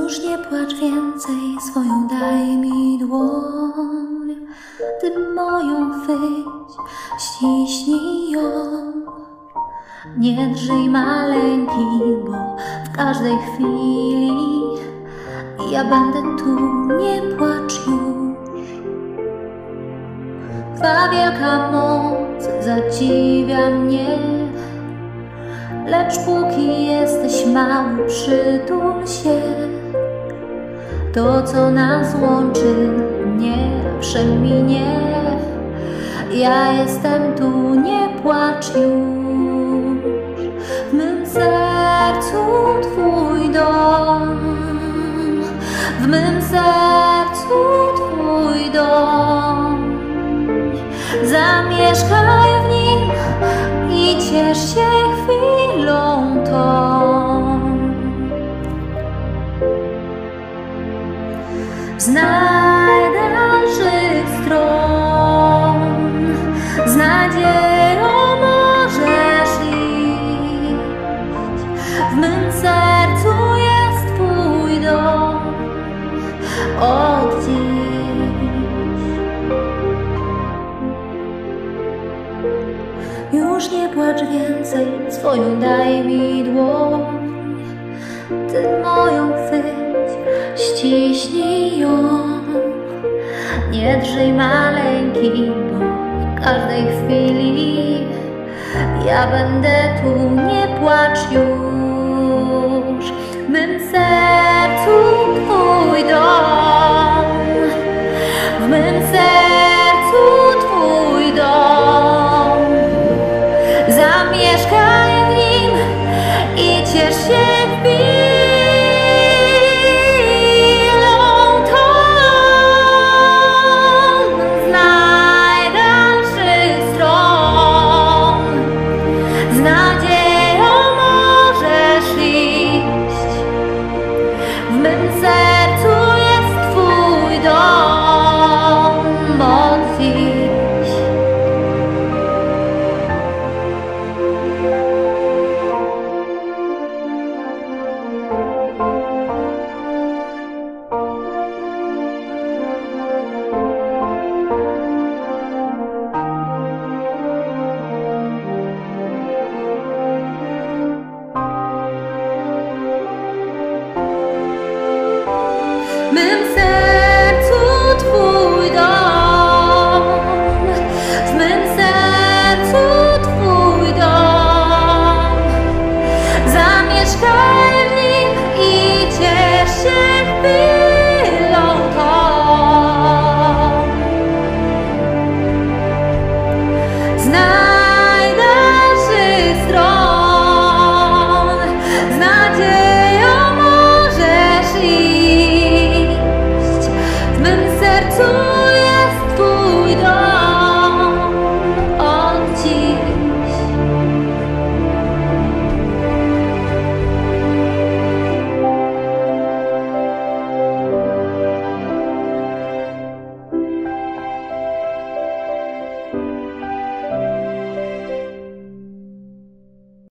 Już nie płacz więcej, swoją daj mi dłoń. Ty moją chwyć, ściśnij ją. Nie drżyj maleńki, bo w każdej chwili ja będę tu, nie płacz już. Twa wielka moc zadziwia mnie, lecz póki jesteś mały, przytul się. To, co nas łączy, nie przeminie. Ja jestem tu, nie płacz już. W mym sercu Twój dom, w mym sercu Twój dom. Zamieszkaj w nim i ciesz się chwilą tą. Znaj dalszych stron, z nadzieją możesz iść. W mym sercu jest Twój dom od dziś. Już nie płacz więcej, swoją daj mi dłoń. Ty moją chwyć, ściśnij ją. Nie drżyj maleńki, bo w każdej chwili ja będę tu, nie płacz już. W mym sercu Twój dom, w mym sercu Twój dom. Zamieszkaj w nim i ciesz się chwilą tą. Znaj dalszych stron, z nadzieją możesz iść. W mym sercu jest Twój dom od dziś. W mym sercu Twój dom, w mym sercu Twój dom. Zamieszkaj w nim i ciesz się chwilą tą.